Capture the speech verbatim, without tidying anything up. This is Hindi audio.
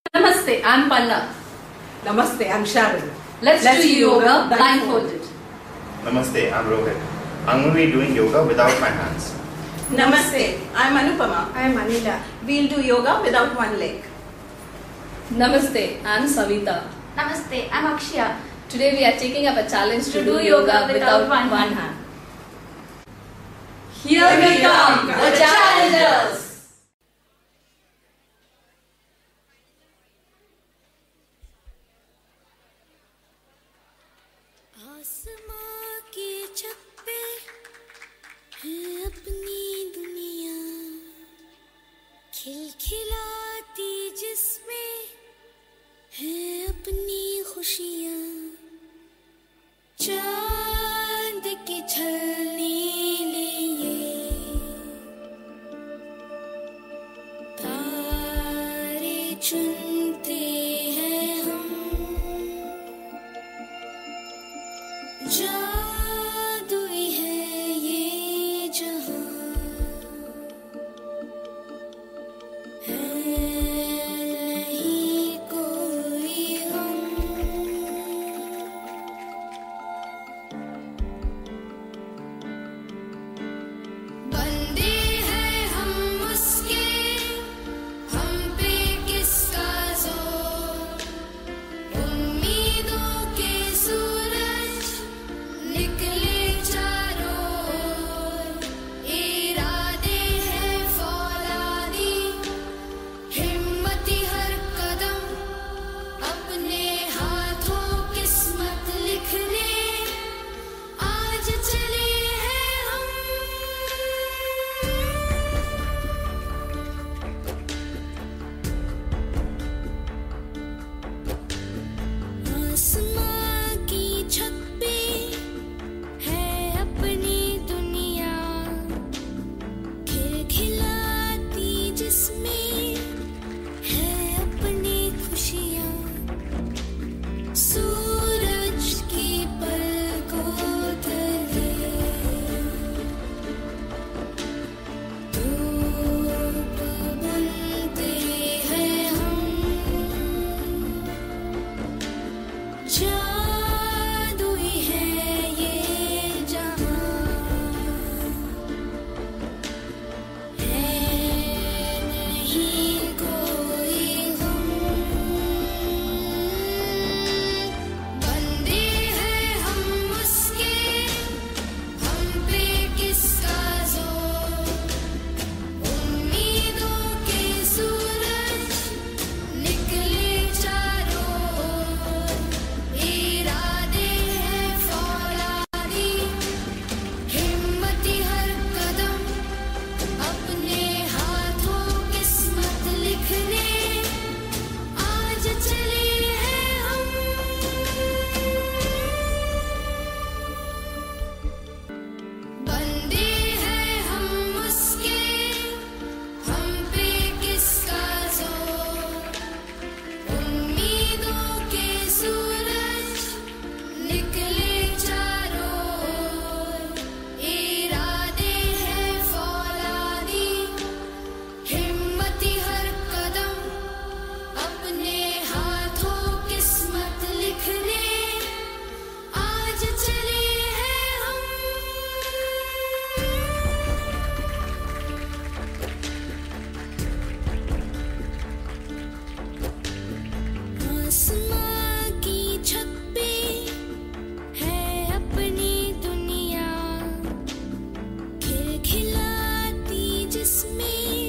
Namaste, I'm Palla. Namaste, I'm Sharon. Let's, Let's do yoga blindfolded. Namaste, I'm Rohit. I'm going to be doing yoga without my hands. Namaste, I'm Anupama. I'm Anila. We'll do yoga without one leg. Namaste, I'm Savita. Namaste, I'm Akshya. Today we are taking up a challenge to, to do, do yoga without, without one, one hand. Here we come, the challengers! आसमां की छत पे है अपनी दुनिया खिलखिलाती जिसमें है अपनी खुशियाँ चांद की छलने लिए तारे चुनते हैं हम जादुई है ये जहां है नहीं कोई गम बंदे हैं हम उसके हम पे किसका जोर उम्मीदों के सूरज निकले चारों ओर इरादे हैं फौलादी हिम्मती हर कदम अपने हाथों किस्मत लिखने आज चले हैं हम आसमां की छत पे है अपनी दुनिया खिलखिलाती जिसमें है अपनी खुशियाँ सूरज की पलकों तले धूप बनते हैं हम जादुई है ये जहां है नहीं कोई गम बंदे हैं हम उसके हम पे किसका जोर उम्मीदों के सूरज निकले चारों ओर इरादे हैं फौलादी हिम्मती हर कदम अपने हाथों किस्मत लिखने आज चले हैं हम बंदे हैं हम उसके हम पे किसका जोर उम्मीदों के सूरज निकले चारों ओर इरादे हैं फौलादी हिम्मती हर कदम अपने हाथों किस्मत लिखने आज चले हैं हम आसमां की छत पे है अपनी दुनिया खिलखिलाती जिसमें